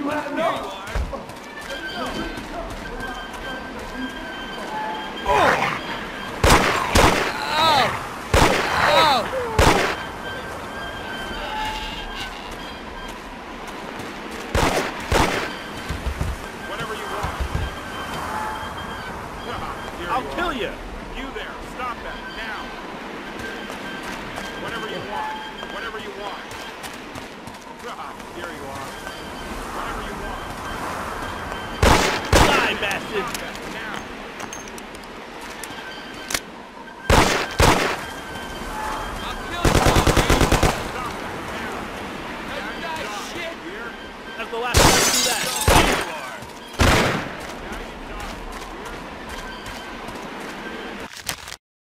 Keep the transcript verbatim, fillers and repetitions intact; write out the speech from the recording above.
You have no. I'll kill you! You there, stop that, now! Whatever you want, whatever you want. Ah, here you are. Whatever you want. Die, bastard! Stop that, now! I'll kill you! Stop that, now! No, you die, shit! Here? That's the last time.